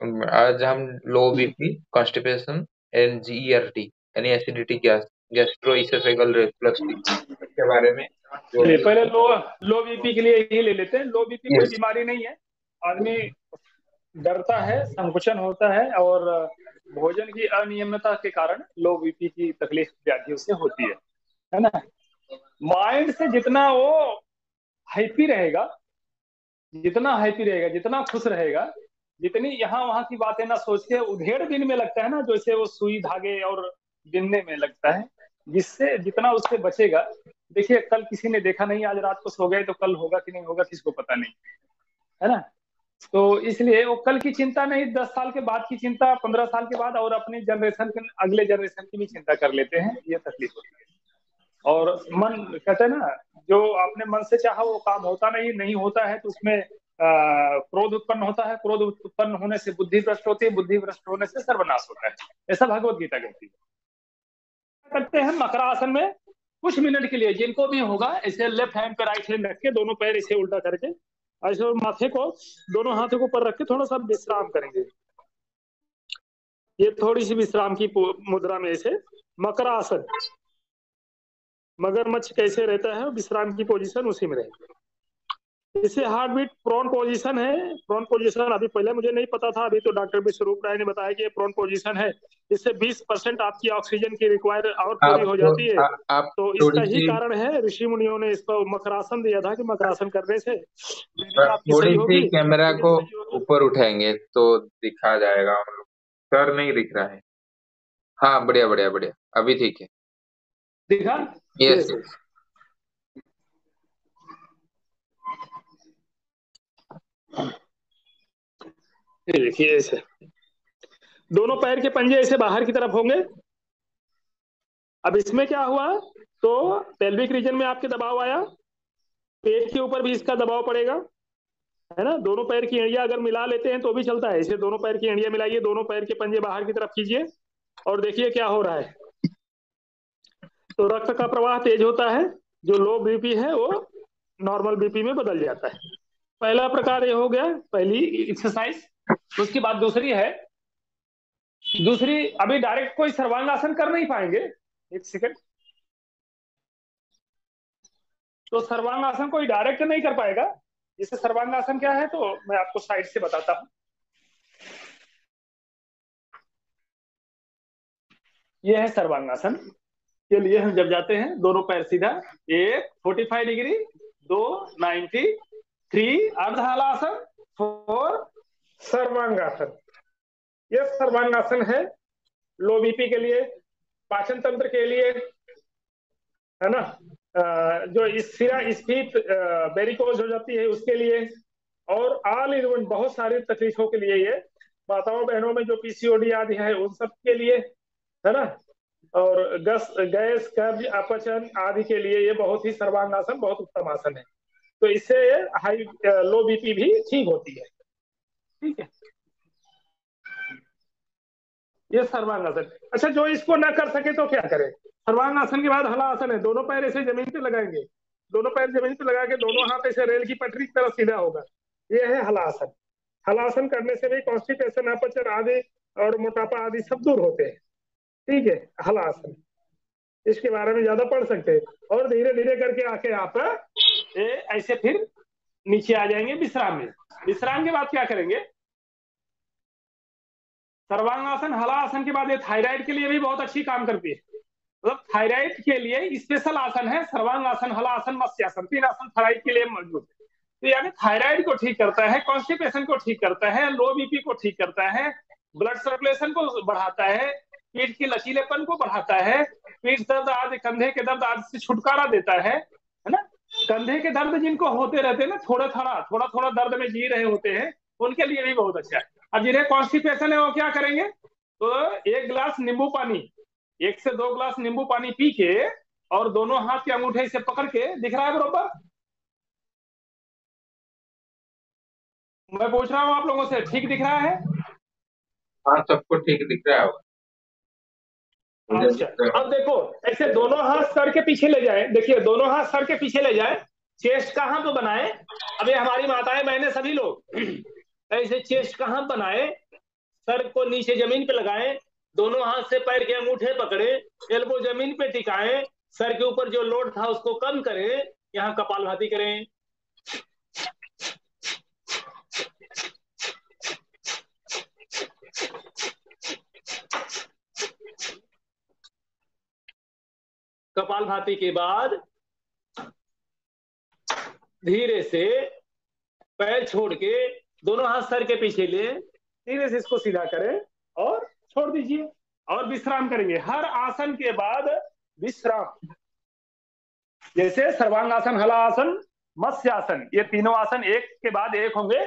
आज हम low BP, constipation and GERD यानी एसिडिटी, गैस्ट्रोइसोफेगल रिफ्लक्स के बारे में जो चलिए है। पहले लो लो बीपी के लिए ये ले लेते हैं। लो बीपी कोई यस। बीमारी नहीं है। आदमी डरता है, संकुचन होता है और भोजन की अनियमितता के कारण लो बीपी की तकलीफ व्याधि उससे होती है ना। माइंड से जितना वो हैप्पी रहेगा, जितना हैप्पी रहेगा, जितना खुश रहेगा, जितनी यहाँ वहां की बातें ना सोच के उधेड़ दिन में लगता है ना, जैसे वो सुई धागे और बिनने में लगता है, जिससे जितना उससे बचेगा। देखिए कल किसी ने देखा नहीं, आज रात को सो गए तो कल होगा कि नहीं होगा किसको पता नहीं, है ना। तो इसलिए वो कल की चिंता नहीं, 10 साल के बाद की चिंता, 15 साल के बाद, और अपनी जनरेशन के अगले जनरेशन की भी चिंता कर लेते हैं, ये तकलीफ होती है। और मन कहते हैं ना, जो आपने मन से चाहा वो काम होता नहीं, नहीं होता है तो उसमें क्रोध उत्पन्न होता है, क्रोध उत्पन्न होने से बुद्धि भ्रष्ट होती है, बुद्धि भ्रष्ट होने से सर्वनाश होता है। ऐसा भगवत गीता कहती है। करते हैं मकरासन में कुछ मिनट के लिए, जिनको भी होगा ऐसे लेफ्ट हैंड पे राइट हैंड रख के, दोनों पैर ऐसे उल्टा करके, ऐसे माथे को, दोनों हाथों को ऊपर रख के थोड़ा सा विश्राम करेंगे। ये थोड़ी सी विश्राम की मुद्रा में ऐसे मकरासन, मगरमच्छ कैसे रहता है विश्राम की पोजीशन उसी में रहेगा। इसे हार्ट बीट प्रोन पोजीशन है। प्रोन पोजीशन अभी पहले मुझे नहीं पता था, अभी तो डॉक्टर विश्वरूप राय ने बताया कि ये प्रोन पोजीशन है। इससे 20% आपकी ऑक्सीजन की रिक्वायर और पूरी हो आप जाती है। आप तो इसका थोड़ी ही सी कारण है, ऋषि मुनियों ने इसको मकरासन दिया था कि मकरासन करने से ब्रीदिंग आप आपकी थोड़ी सही सी होगी, कैमरा ब्रीदिंग को सही होगी। ऊपर उठाएंगे तो दिखा जाएगा हम लोग। सर नहीं दिख रहा है। हाँ, बढ़िया बढ़िया बढ़िया, अभी ठीक है। दिखा। Yes yes. यस। ये देखिए ऐसे दोनों पैर के पंजे ऐसे बाहर की तरफ होंगे। अब इसमें क्या हुआ, तो पेल्विक रीजन में आपके दबाव आया, पेट के ऊपर भी इसका दबाव पड़ेगा, है ना। दोनों पैर की एड़ियां अगर मिला लेते हैं तो भी चलता है, इसे दोनों पैर की एड़ियां मिलाइए, दोनों पैर के पंजे बाहर की तरफ कीजिए और देखिए क्या हो रहा है। तो रक्त का प्रवाह तेज होता है, जो लो बीपी है वो नॉर्मल बीपी में बदल जाता है। पहला प्रकार ये हो गया, पहली एक्सरसाइज। उसके बाद दूसरी है, दूसरी अभी डायरेक्ट कोई सर्वांगासन कर नहीं पाएंगे। एक सेकंड। तो सर्वांगासन कोई डायरेक्ट नहीं कर पाएगा। जैसे सर्वांगासन क्या है तो मैं आपको साइड से बताता हूँ। ये है सर्वांगासन। के लिए हम जब जाते हैं दोनों पैर सीधा, एक 45 डिग्री, दो 90, थ्री अर्ध हलासन, फोर सर्वांगासन। ये सर्वांगासन है लो बीपी के लिए, पाचन तंत्र के लिए, है ना। जो इस सिरा स्फीत बेरिकोज हो जाती है उसके लिए, और ऑल इन वन बहुत सारी तकलीफों के लिए, ये माताओं बहनों में जो पीसीओडी आदि है उन सब के लिए, है ना। और गैस कब्ज अपचन आदि के लिए ये बहुत ही सर्वांगासन बहुत उत्तम आसन है। तो इससे हाई लो बीपी भी ठीक होती है। ठीक है, ये सर्वांगासन। अच्छा, जो इसको ना कर सके तो क्या करे। सर्वांगासन के बाद हलासन है, दोनों पैर ऐसे जमीन पे लगाएंगे, दोनों पैर जमीन पे लगा के दोनों हाथ ऐसे रेल की पटरी की तरह सीधा होगा। ये है हलासन। हलासन करने से भी कॉन्स्टिपेशन अपचन आदि और मोटापा आदि सब दूर होते हैं। ठीक है, हलासन, इसके बारे में ज्यादा पढ़ सकते हैं। और धीरे धीरे करके आके आप ऐसे फिर नीचे आ जाएंगे विश्राम में। विश्राम के बाद क्या करेंगे, सर्वांगासन हलासन के बाद ये थायराइड के लिए भी बहुत अच्छी काम करती है। मतलब थायराइड के लिए स्पेशल आसन है सर्वांगासन, हलासन, मत्स्यासन, तीन आसन थायराइड के लिए मौजूद है। तो यानी थायराइड को ठीक करता है, कॉन्स्टिपेशन को ठीक करता है, लो बीपी को ठीक करता है, ब्लड सर्कुलेशन को बढ़ाता है, पीठ की लचीलेपन को बढ़ाता है, पीठ दर्द आदि, कंधे के दर्द आदि से छुटकारा देता है ना। कंधे के दर्द जिनको होते रहते हैं ना, थोड़ा थोड़ा दर्द में जी रहे होते हैं, उनके लिए भी बहुत अच्छा है। अब जिन्हें कॉन्स्टिपेशन है वो क्या करेंगे, तो 1 गिलास नींबू पानी, 1 से 2 गिलास नींबू पानी पी के, और दोनों हाथ के अंगूठे से पकड़ के, दिख रहा है बरोबर। मैं पूछ रहा हूँ आप लोगों से, ठीक दिख रहा है। हाँ, सबको ठीक दिख रहा होगा। मुझे अच्छा, दिख रहा अब देखो, ऐसे दोनों हाथ सर के पीछे ले जाए, देखिए दोनों हाथ सर के पीछे ले जाए, चेस्ट कहाँ पे बनाए। अब ये हमारी माताएं बहनें सभी लोग ऐसे चेस्ट कहाँ बनाए, सर को नीचे जमीन पे लगाएं, दोनों हाथ से पैर के अंगूठे पकड़े, एल्बो जमीन पे टिकाएं, सर के ऊपर जो लोड था उसको कम करें, यहाँ कपालभाति करें। कपालभाति के बाद धीरे से पैर छोड़ के दोनों हाथ सर के पीछे ले, धीरे से इसको सीधा करें और छोड़ दीजिए और विश्राम करेंगे। हर आसन के बाद विश्राम, जैसे सर्वांगासन, हलासन, मत्स्यासन, ये तीनों आसन एक के बाद एक होंगे।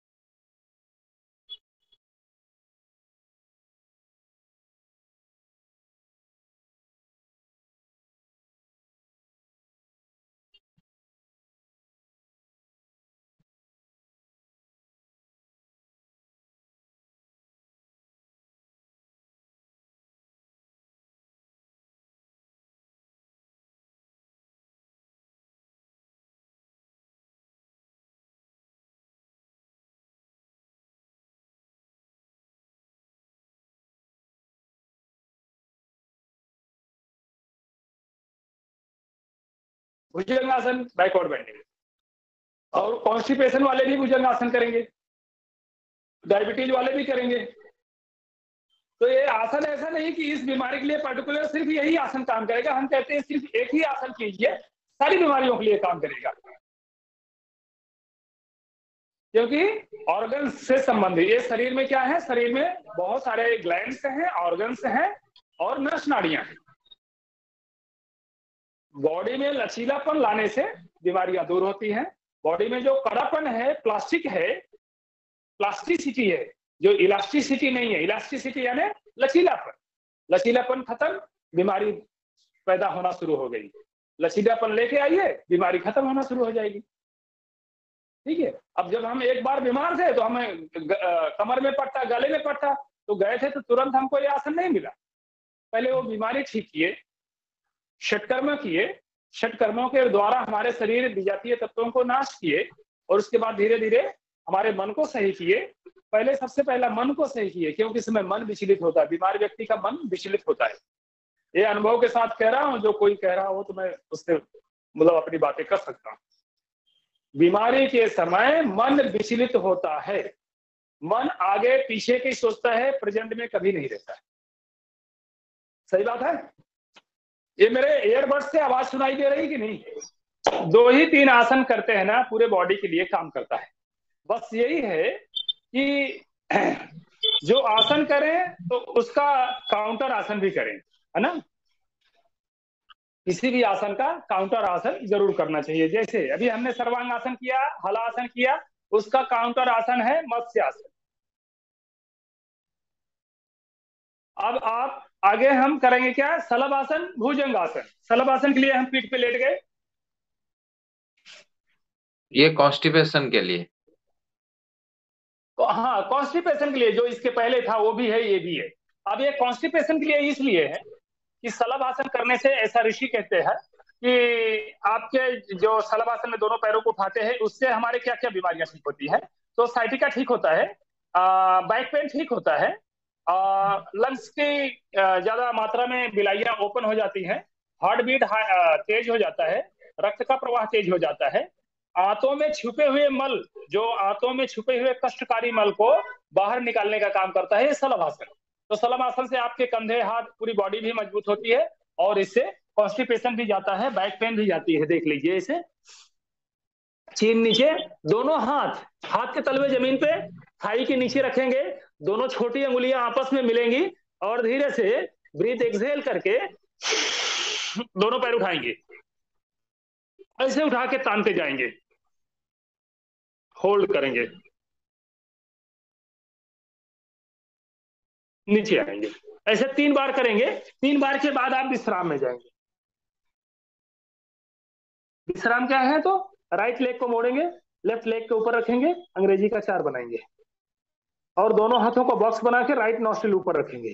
Bhujangasana, backward bending. और कॉन्स्टिपेशन वाले भी भुजंगासन करेंगे, डायबिटीज वाले भी करेंगे। तो ये आसन ऐसा नहीं कि इस बीमारी के लिए पर्टिकुलर सिर्फ यही आसन काम करेगा। हम कहते हैं सिर्फ एक ही आसन कीजिए, सारी बीमारियों के लिए काम करेगा, क्योंकि ऑर्गन से संबंधित ये शरीर में क्या है, शरीर में बहुत सारे ग्लैंड्स हैं, ऑर्गन्स हैं और नस नाड़ियां हैं। बॉडी में लचीलापन लाने से बीमारियां दूर होती हैं। बॉडी में जो कड़ापन है, प्लास्टिक है, प्लास्टिसिटी है, जो इलास्टिसिटी नहीं है। इलास्टिसिटी यानी लचीलापन, लचीलापन खत्म, बीमारी पैदा होना शुरू हो गई। लचीलापन लेके आइए, बीमारी खत्म होना शुरू हो जाएगी। ठीक है। अब जब हम एक बार बीमार थे तो हमें कमर में पड़ता, गले में पड़ता, तो गए थे तो तुरंत हमको ये आसन नहीं मिला। पहले वो बीमारी ठीक किए, षटकर्म किए, षटकर्मों के द्वारा हमारे शरीर विजातीय तत्वों को नाश किए और उसके बाद धीरे धीरे हमारे मन को सही किए। पहले सबसे पहला मन को सही किए, क्योंकि इसमें मन विचलित होता है, बीमार व्यक्ति का मन विचलित होता है। ये अनुभव के साथ कह रहा हूं, जो कोई कह रहा हो तो मैं उससे मतलब अपनी बातें कर सकता हूं। बीमारी के समय मन विचलित होता है, मन आगे पीछे की सोचता है, प्रेजेंट में कभी नहीं रहता है। सही बात है। ये मेरे ईयरबड्स से आवाज सुनाई दे रही कि नहीं? 2 ही 3 आसन करते हैं ना, पूरे बॉडी के लिए काम करता है। बस यही है कि जो आसन करें तो उसका काउंटर आसन भी करें, है ना। किसी भी आसन का काउंटर आसन जरूर करना चाहिए। जैसे अभी हमने सर्वांग आसन किया, हलासन किया, उसका काउंटर आसन है मत्स्य आसन। अब आप आगे हम करेंगे क्या, शलभ आसन, भुजंग आसन। शलभ आसन के लिए हम पीठ पे लेट गए, ये कॉन्स्टिपेशन के लिए। हाँ कॉन्स्टिपेशन के लिए, जो इसके पहले था वो भी है, ये भी है। अब ये कॉन्स्टिपेशन के लिए इसलिए है कि शलभ आसन करने से, ऐसा ऋषि कहते हैं कि आपके जो शलभ आसन में दोनों पैरों को उठाते हैं, उससे हमारे क्या क्या बीमारियां ठीक होती है। तो साइटिका ठीक होता है, बैक पेन ठीक होता है, लंग्स की ज्यादा मात्रा में बिलाइयां ओपन हो जाती हैं, हार्ट बीट तेज हो जाता है, रक्त का प्रवाह तेज हो जाता है, आंतों में छुपे हुए मल, जो आंतों में छुपे हुए कष्टकारी मल को बाहर निकालने का काम करता है ये शलभ आसन। तो शलभ आसन से आपके कंधे, हाथ, पूरी बॉडी भी मजबूत होती है और इससे कॉन्स्टिपेशन भी जाता है, बैक पेन भी जाती है। देख लीजिए इसे, चीन नीचे, दोनों हाथ, हाथ के तलवे जमीन पे, थाई के नीचे रखेंगे, दोनों छोटी अंगुलियां आपस में मिलेंगी और धीरे से ब्रीथ एक्सहेल करके दोनों पैर उठाएंगे, ऐसे उठा के तानते जाएंगे, होल्ड करेंगे, नीचे आएंगे। ऐसे 3 बार करेंगे। 3 बार के बाद आप विश्राम में जाएंगे। विश्राम क्या है, तो राइट लेग को मोड़ेंगे, लेफ्ट लेग के ऊपर रखेंगे, अंग्रेजी का 4 बनाएंगे और दोनों हाथों को बॉक्स बना के राइट नॉस्ट्रिल ऊपर रखेंगे।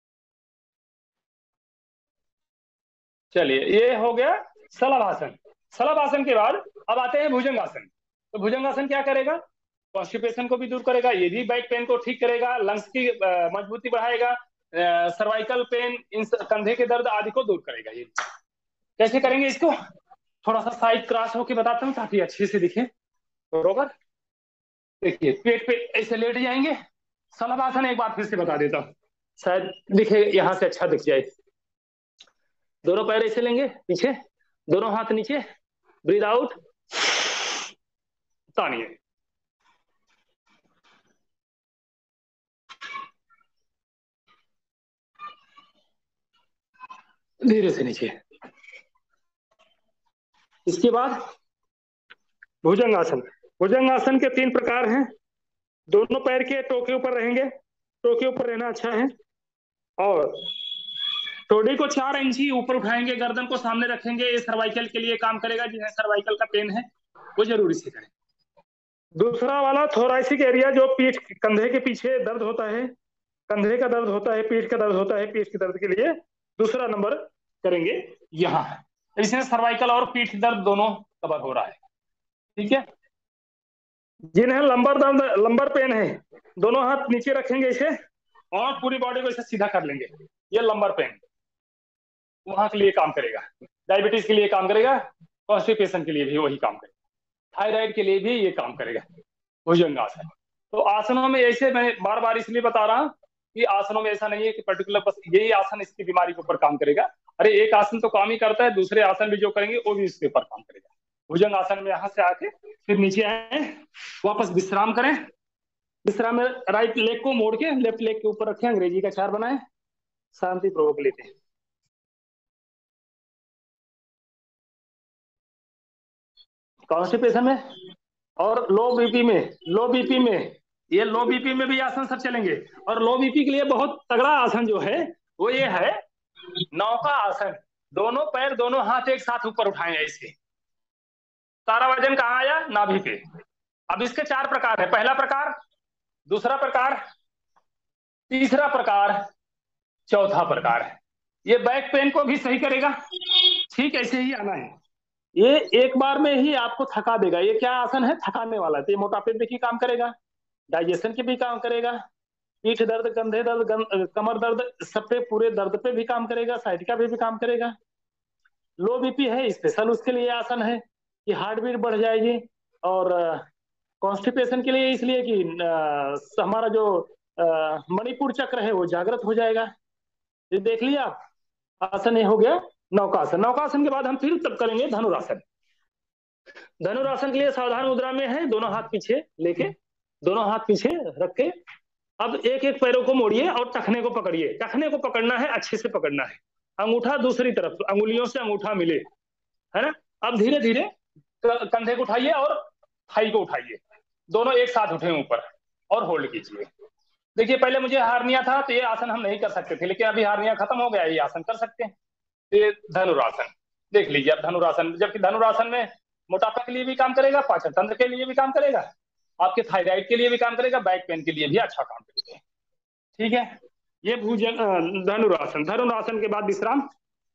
चलिए, ये हो गया शलभ आसन। शलभ आसन के बाद अब आते हैं भुजंगासन। तो भुजंगासन क्या करेगा? कॉन्स्टिपेशन को भी दूर करेगा, ये भी बैक पेन को ठीक करेगा, लंग्स की मजबूती बढ़ाएगा, सर्वाइकल पेन, इन कंधे के दर्द आदि को दूर करेगा। ये कैसे करेंगे इसको? थोड़ा सा साइड क्रॉस होके बताता हूँ ताकि अच्छे से दिखे। बरोबर, देखिए पेट पे ऐसे लेट जाएंगे। शलभ आसन एक बार फिर से बता देता हूँ, शायद दिखे, यहां से अच्छा दिख जाए। दोनों पैर ऐसे लेंगे पीछे, दोनों हाथ नीचे, ब्रीद आउट, तानिए, धीरे से नीचे। इसके बाद भुजंगासन। भुजंगासन के 3 प्रकार हैं। दोनों पैर के टो के ऊपर रहेंगे, टो के ऊपर रहना अच्छा है, और टोडी को 4 इंची ऊपर उठाएंगे, गर्दन को सामने रखेंगे। ये सर्वाइकल के लिए काम करेगा, जिन्हें सर्वाइकल का पेन है वो जरूरी से करें। दूसरा वाला थोराइसिक एरिया, जो पीठ कंधे के पीछे दर्द होता है, कंधे का दर्द होता है, पीठ का दर्द होता है, पीठ के दर्द के लिए दूसरा नंबर करेंगे यहाँ। इसमें सर्वाइकल और पीठ दर्द दोनों कवर हो रहा है। ठीक है, जिन्हें लंबर दर्द, लंबर पेन है, दोनों हाथ नीचे रखेंगे इसे और पूरी बॉडी को इसे सीधा कर लेंगे। ये लंबर पेन वहां के लिए काम करेगा, डायबिटीज के लिए काम करेगा, कॉन्स्टिपेशन के लिए भी वही काम करेगा, थायराइड के लिए भी ये काम करेगा भुजंगासन। तो आसनों में ऐसे, मैं बार बार इसलिए बता रहा हूं कि आसनों में ऐसा नहीं है कि पर्टिकुलर बस यही आसन इसकी बीमारी के ऊपर काम करेगा। अरे एक आसन तो काम ही करता है, दूसरे आसन भी जो करेंगे वो भी इसके ऊपर काम करेगा। भुजंग आसन में यहां से आके फिर नीचे आए, वापस विश्राम करें। विश्राम में राइट लेग को मोड़ के लेफ्ट लेग के ऊपर रखें, अंग्रेजी का 4 बनाए, शांति पूर्वक लेते हैं। कॉन्स्टिपेशन में और लो बीपी में, लो बीपी में, ये लो बीपी में भी आसन सब चलेंगे। और लो बीपी के लिए बहुत तगड़ा आसन जो है वो ये है नौका आसन। दोनों पैर, दोनों हाथ एक साथ ऊपर उठाएं ऐसे, सारा वजन कहाँ आया? नाभि पे। अब इसके 4 प्रकार है, पहला प्रकार, दूसरा प्रकार, तीसरा प्रकार, चौथा प्रकार है। ये बैक पेन को भी सही करेगा, ठीक ऐसे ही आना है। ये एक बार में ही आपको थका देगा। ये क्या आसन है? थकाने वाला है। तो ये मोटापे पे भी काम करेगा, डाइजेशन के भी काम करेगा, पीठ दर्द, कंधे दर्द, कमर दर्द, सब पे, पूरे दर्द पे भी काम करेगा, साइटिका पे भी काम करेगा। लो बीपी है, स्पेशल उसके लिए आसन है कि हार्ट बीट बढ़ जाएगी। और कॉन्स्टिपेशन के लिए इसलिए कि हमारा जो मणिपुर चक्र है वो जागृत हो जाएगा। ये देख लिया आप, आसन ये हो गया नौकासन। नौकासन के बाद हम फिर तब करेंगे धनुरासन। धनुरासन के लिए सावधान मुद्रा में है, दोनों हाथ पीछे लेके, दोनों हाथ पीछे रख के, अब एक एक पैरों को मोड़िए और टखने को पकड़िए। टखने को पकड़ना है, अच्छे से पकड़ना है, अंगूठा दूसरी तरफ, अंगुलियों से अंगूठा मिले, है ना। अब धीरे धीरे कंधे को उठाइए और थाई को उठाइए, दोनों एक साथ उठे ऊपर और होल्ड कीजिए। देखिए पहले मुझे हार्निया था तो ये आसन हम नहीं कर सकते थे, लेकिन अभी हार्निया खत्म हो गया, ये आसन कर सकते हैं। ये धनुरासन देख लीजिए। अब धनुरासन, जबकि धनुरासन में मोटापा के लिए भी काम करेगा, पाचन तंत्र के लिए भी काम करेगा, आपके थायराइड के लिए भी काम करेगा, बैक पेन के लिए भी अच्छा काम करेगा। ठीक है, ये भुजंग धनुरासन। धनुरासन के बाद विश्राम।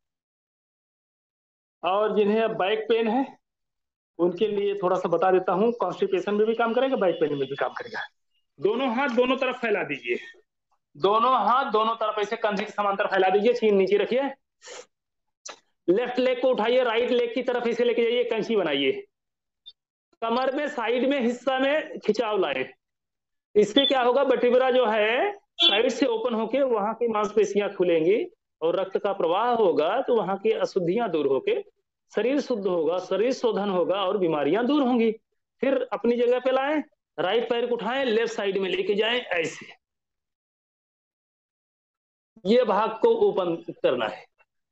और जिन्हें अब बैक पेन है उनके लिए थोड़ा सा बता देता हूँ, कॉन्स्टिपेशन में भी काम करेगा, बैक पेन में भी काम करेगा। दोनों हाथ दोनों तरफ फैला दीजिए, दोनों हाथ दोनों तरफ ऐसे कंधे के समांतर फैला दीजिए, छीन नीचे रखिए। लेफ्ट लेग को उठाइए, राइट लेग की तरफ इसे लेके जाइए, कैंची बनाइए, कमर में साइड में हिस्सा में खिंचाव लाए। इससे क्या होगा? वर्टिब्रा जो है साइड से ओपन होके वहां की मांसपेशियां खुलेंगी और रक्त का प्रवाह होगा, तो वहां की अशुद्धियां दूर होके शरीर शुद्ध होगा, शरीर शोधन होगा और बीमारियां दूर होंगी। फिर अपनी जगह पे लाएं, राइट पैर को उठाएं, लेफ्ट साइड में लेके जाएं ऐसे। ये भाग को ओपन करना है।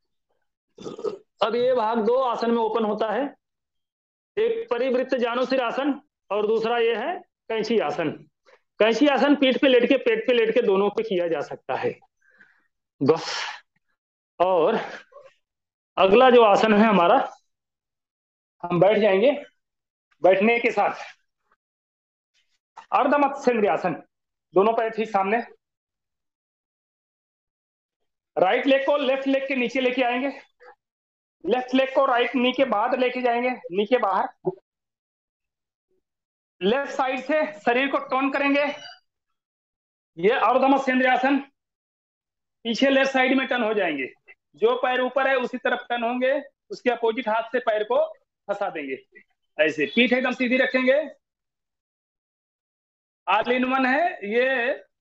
अब ये भाग 2 आसन में ओपन होता है, एक परिवृत्त जानुशिर आसन और दूसरा ये है कैंची आसन। कैंची आसन पीठ पे लेट के, पेट पे लेट के, दोनों पे किया जा सकता है बस। और अगला जो आसन है हमारा, हम बैठ जाएंगे, बैठने के साथ अर्ध मत्स्येंद्र आसन, दोनों पैर ठीक सामने, राइट लेग को लेफ्ट लेग के नीचे लेके आएंगे, लेफ्ट लेग को राइट नी के बाद लेके जाएंगे, नी के बाहर। लेफ्ट साइड से शरीर को टर्न करेंगे, ये अर्ध मत्स्येंद्रासन। पीछे लेफ्ट साइड में टर्न हो जाएंगे, जो पैर ऊपर है उसी तरफ टर्न होंगे, उसके अपोजिट हाथ से पैर को फंसा देंगे ऐसे। पीठ एकदम सीधी रखेंगे, ऑल इन वन है ये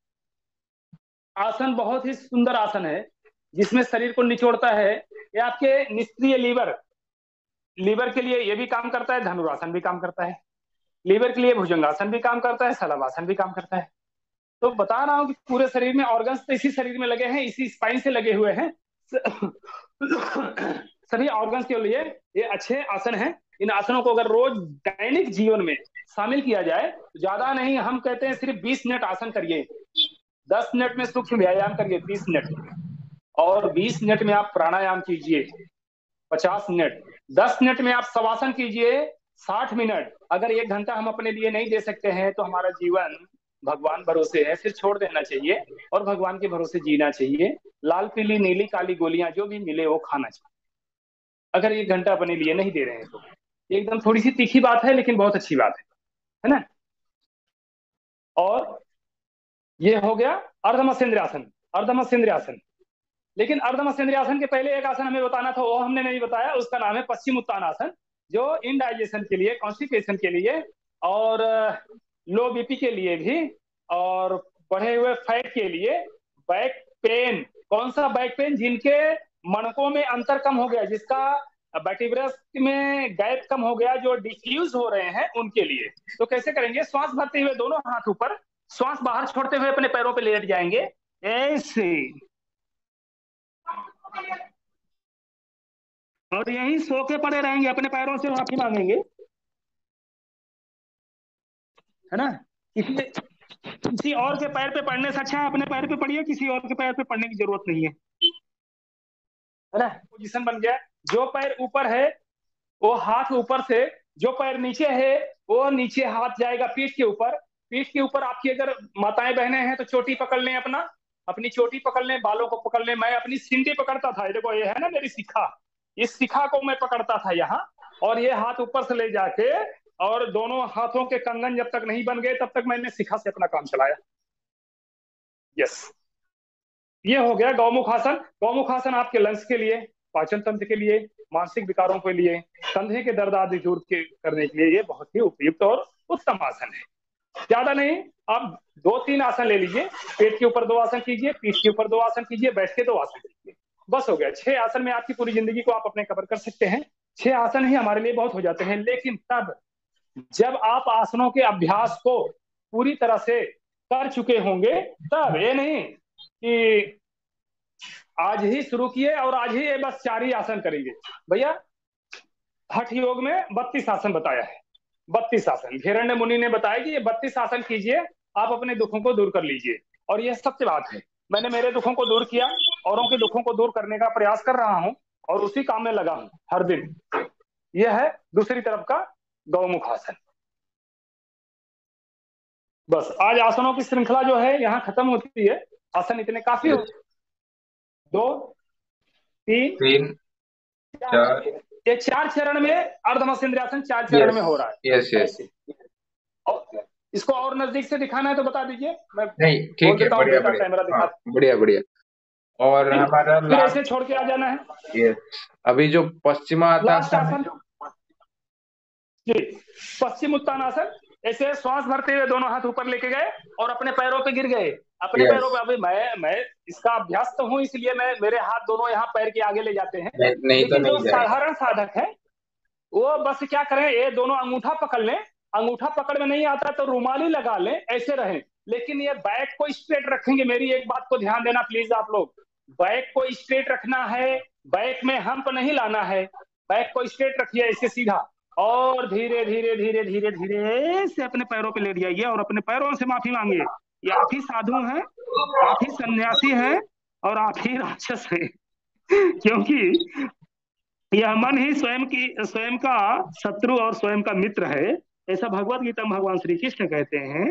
आसन। बहुत ही सुंदर आसन है जिसमें शरीर को निचोड़ता है। ये आपके निष्क्रिय लीवर के लिए ये भी काम करता है, धनुरासन भी काम करता है। लीवर के लिए भुजंगासन भी काम करता है, शलभासन भी काम करता है। तो बता रहा हूं कि पूरे शरीर में ऑर्गन्स तो इसी शरीर में लगे हैं, इसी स्पाइन से लगे हुए हैं। सभी ऑर्गन्स के लिए ये अच्छे आसन हैं। इन आसनों को अगर रोज दैनिक जीवन में शामिल किया जाए तो ज्यादा नहीं, हम कहते हैं सिर्फ 20 मिनट आसन करिए, 10 मिनट में सूक्ष्म व्यायाम करिए 30 मिनट, और 20 मिनट में आप प्राणायाम कीजिए 50 मिनट, 10 मिनट में आप शवासन कीजिए 60 मिनट। अगर 1 घंटा हम अपने लिए नहीं दे सकते हैं तो हमारा जीवन भगवान भरोसे है, फिर छोड़ देना चाहिए और भगवान के भरोसे जीना चाहिए। लाल पीली नीली काली गोलियां जो भी मिले वो खाना चाहिए, अगर 1 घंटा अपने लिए नहीं दे रहे हैं तो। एकदम थोड़ी सी तीखी बात है लेकिन बहुत अच्छी बात है ना। और ये हो गया अर्धमत्स्येंद्रासन। अर्धमत्स्येंद्रासन, लेकिन अर्धमत्स्येंद्रासन के पहले एक आसन हमें बताना था, वो हमने नहीं बताया। उसका नाम है पश्चिम उत्तानासन, जो इनडाइजेशन के लिए, कॉन्स्टिपेशन के लिए, और लो बीपी के लिए भी, और बढ़े हुए फैट के लिए। बैक पेन, कौन सा बैक पेन? जिनके मणकों में अंतर कम हो गया, जिसका बैटिब्रस में गैप कम हो गया, जो डिफ्यूज हो रहे हैं, उनके लिए। तो कैसे करेंगे? श्वास भरते हुए दोनों हाथ ऊपर, श्वास बाहर छोड़ते हुए अपने पैरों पे लेट जाएंगे ऐसे, और यहीं सो के पड़े रहेंगे, अपने पैरों से माफी मांगेंगे, है ना। किसी और के पैर पे पड़ने से अच्छा है अपने पैर पे पड़िए, किसी और के पैर पे पड़ने की जरूरत नहीं है ना। पोजीशन बन गया। जो पैर ऊपर है वो हाथ ऊपर से, जो पैर नीचे है वो नीचे हाथ जाएगा पीठ के ऊपर। पीठ के ऊपर आपकी अगर माताएं बहनें हैं तो चोटी पकड़ लें, अपनी चोटी पकड़ लें, बालों को पकड़ लें। मैं अपनी सिंडी पकड़ता था, देखो ये है ना मेरी शिखा, इस शिखा को मैं पकड़ता था यहाँ, और ये हाथ ऊपर से ले जाके, और दोनों हाथों के कंगन जब तक नहीं बन गए तब तक मैंने शिखा से अपना काम चलाया। यस, ये हो गया गौमुख आसन। गौमुख आसन आपके लंग्स के लिए, पाचन तंत्र के लिए, मानसिक विकारों के लिए, कंधे के दर्द आदि दूर करने के लिए ये बहुत ही उपयुक्त और उत्तम आसन है। ज्यादा नहीं, आप 2-3 आसन ले लीजिए। पेट के ऊपर 2 आसन कीजिए, पीठ के ऊपर 2 आसन कीजिए, बैठ के 2 आसन कीजिए, बस हो गया। 6 आसन में आपकी पूरी जिंदगी को आप अपने कवर कर सकते हैं। 6 आसन ही हमारे लिए बहुत हो जाते हैं। लेकिन तब जब आप आसनों के अभ्यास को पूरी तरह से कर चुके होंगे, तब ये नहीं कि आज ही शुरू किए और आज ही ये बस 4 ही आसन करेंगे। भैया हठ योग में 32 आसन बताया है, 32 आसन घेरण्य मुनि ने बताया कि ये 32 आसन कीजिए, आप अपने दुखों को दूर कर लीजिए। और यह सत्य बात है, मैंने मेरे दुखों को दूर किया, औरों के दुखों को दूर करने का प्रयास कर रहा हूं, और उसी काम में लगा हूं हर दिन। यह है दूसरी तरफ का गौमुख आसन। बस आज आसनों की श्रृंखला जो है यहाँ खत्म होती है। आसन इतने काफी हो, 2 3 3 4। ये 4 चरण में अर्धमत्स्येंद्रासन 4 चरण में हो रहा है। Yes yes. और इसको और नजदीक से दिखाना है तो बता दीजिए, मैं नहीं बोल ठीक है, देता हूँ, बढ़िया बेटा बढ़िया। कैमरा दिखा। हाँ, बढ़िया बढ़िया। और हमारा फिर लास्ट, ऐसे छोड़ के आ जाना है। यस, अभी जो लास्ट पश्चिमातासन आसन जी, पश्चिम उत्तानासन। ऐसे श्वास भरते हुए दोनों हाथ ऊपर लेके गए और अपने पैरों पे गिर गए, अपने यस, पैरों पे। अभी मैं इसका अभ्यास तो हूँ, इसलिए मैं मेरे हाथ दोनों यहाँ पैर के आगे ले जाते हैं। नहीं तो लेकिन जो नहीं जाएगा। साधारण साधक है वो बस क्या करें, ये दोनों अंगूठा पकड़ लें, अंगूठा पकड़ में नहीं आता तो रुमाली लगा लें, ऐसे रहें। लेकिन ये बैक को स्ट्रेट रखेंगे। मेरी एक बात को ध्यान देना प्लीज आप लोग, बैक को स्ट्रेट रखना है, बैक में हम्प नहीं लाना है। बैक को स्ट्रेट रखिए ऐसे सीधा, और धीरे धीरे धीरे धीरे धीरे से अपने पैरों पे लेट जाइए और अपने पैरों से माफी मांगिए। ये आप ही साधु हैं, आप ही सन्यासी हैं, और आप ही राक्षस हैं। क्योंकि यह मन ही स्वयं का शत्रु और स्वयं का मित्र है, ऐसा भगवत गीता में भगवान श्री कृष्ण कहते हैं।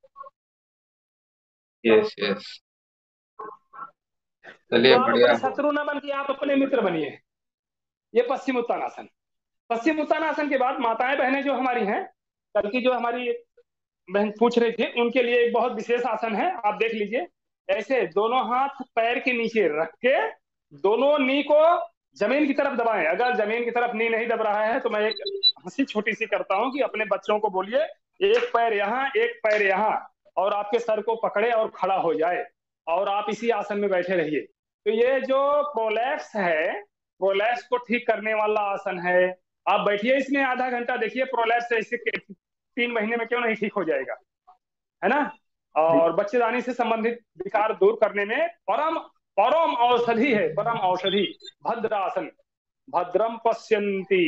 यस यस, तो चलिए आप बढ़िया। अपने शत्रु न बन के आप अपने मित्र बनिए। ये पश्चिम उत्तानासन। पश्चिम उत्तानासन के बाद माताएं बहनें जो हमारी हैं, कल की जो हमारी बहन पूछ रही थी, उनके लिए एक बहुत विशेष आसन है, आप देख लीजिए। ऐसे दोनों हाथ पैर के नीचे रख के दोनों नी को जमीन की तरफ दबाएं। अगर जमीन की तरफ नी नहीं दब रहा है तो मैं एक हंसी छोटी सी करता हूं कि अपने बच्चों को बोलिए एक पैर यहाँ एक पैर यहाँ, और आपके सर को पकड़े और खड़ा हो जाए और आप इसी आसन में बैठे रहिए। तो ये जो प्रोलैप्स है, प्रोलैप्स को ठीक करने वाला आसन है। आप बैठिए इसमें आधा घंटा, देखिए प्रोलैप्स ऐसे 3 महीने में क्यों नहीं ठीक हो जाएगा, है ना। और बच्चेदानी से संबंधित विकार दूर करने में परम परम औषधि है, परम औषधि भद्रासन। भद्रम पश्यन्ति,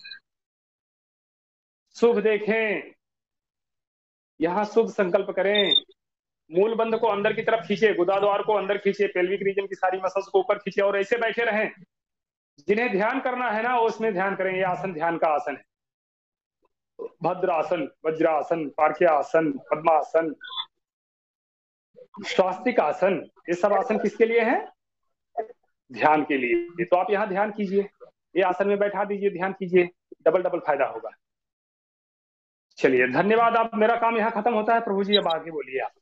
शुभ देखें, यहां शुभ संकल्प करें। मूल बंध को अंदर की तरफ खींचे, गुदाद्वार को अंदर खींचे, पेल्विक रीजन की सारी मसल्स को ऊपर खींचे और ऐसे बैठे रहें। जिन्हें ध्यान करना है ना वो उसमें ध्यान करें। ये आसन ध्यान का आसन है। भद्रासन, वज्रासन, पार्श्यासन, पद्मासन, स्वास्तिक आसन, ये सब आसन किसके लिए हैं? ध्यान के लिए। तो आप यहाँ ध्यान कीजिए, ये आसन में बैठा दीजिए, ध्यान कीजिए, डबल डबल फायदा होगा। चलिए धन्यवाद। अब मेरा काम यहाँ खत्म होता है। प्रभु जी अब आगे बोलिए आप।